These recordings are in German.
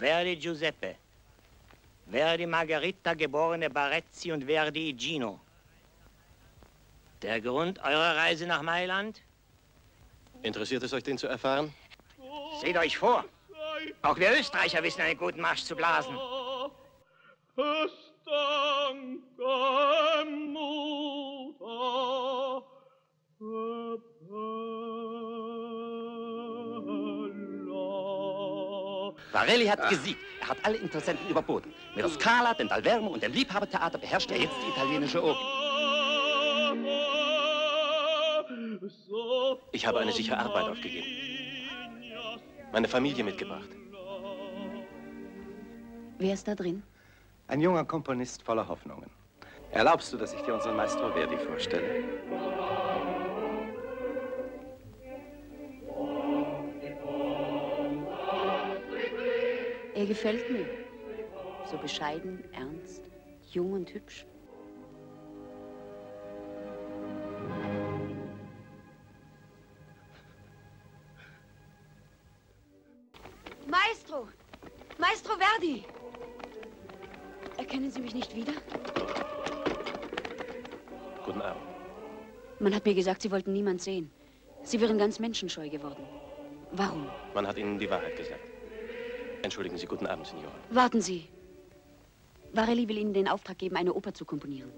Verdi Giuseppe. Verdi Margherita, geborene Barezzi und Verdi Gino. Der Grund eurer Reise nach Mailand? Interessiert es euch, den zu erfahren? Seht euch vor. Auch wir Österreicher wissen, einen guten Marsch zu blasen. Varelli hat gesiegt. Er hat alle Interessenten überboten. Mit der Scala, dem Dal Verme und dem Liebhabertheater beherrscht er jetzt die italienische Oper. Ich habe eine sichere Arbeit aufgegeben. Meine Familie mitgebracht. Wer ist da drin? Ein junger Komponist voller Hoffnungen. Erlaubst du, dass ich dir unseren Maestro Verdi vorstelle? Er gefällt mir. So bescheiden, ernst, jung und hübsch. Maestro! Maestro Verdi! Erkennen Sie mich nicht wieder? Guten Abend. Man hat mir gesagt, Sie wollten niemand sehen. Sie wären ganz menschenscheu geworden. Warum? Man hat Ihnen die Wahrheit gesagt. Entschuldigen Sie, guten Abend, Signora. Warten Sie. Varelli will Ihnen den Auftrag geben, eine Oper zu komponieren.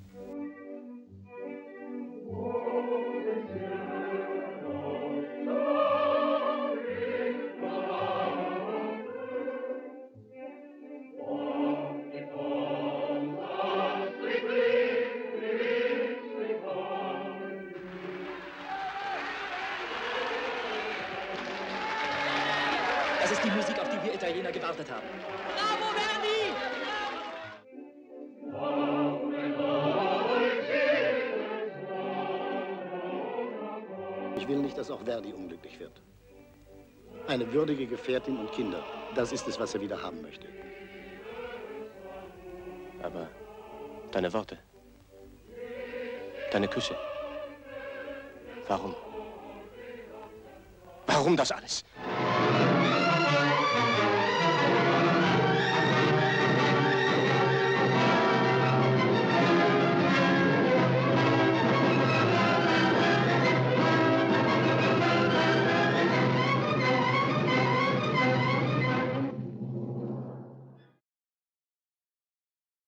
Das ist die Musik, auf die wir Italiener gewartet haben. Bravo, Verdi! Ich will nicht, dass auch Verdi unglücklich wird. Eine würdige Gefährtin und Kinder, das ist es, was er wieder haben möchte. Aber deine Worte, deine Küsse, warum? Warum das alles?